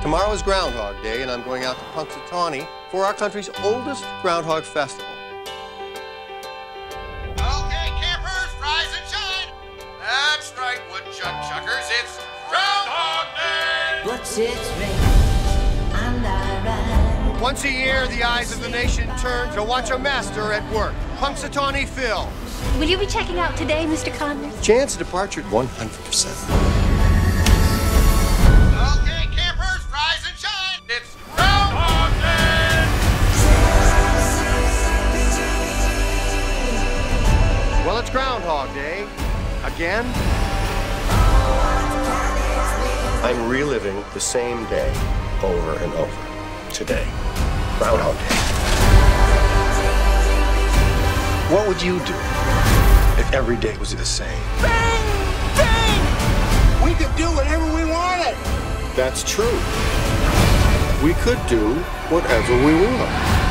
Tomorrow is Groundhog Day, and I'm going out to Punxsutawney for our country's oldest Groundhog Festival. Okay, campers, rise and shine. That's right, woodchuck chuckers. It's Groundhog Day. What's its ring? And I ride. Once a year, the eyes of the nation turn to watch a master at work. Punxsutawney Phil. Will you be checking out today, Mr. Connors? Chance of departure at 100%. Okay, campers, rise and shine. It's Groundhog Day. Well, it's Groundhog Day. Again? I'm reliving the same day over and over. Today. Groundhog Day. What would you do if every day was the same? Bang! Bang! We could do whatever we wanted. That's true. We could do whatever we want.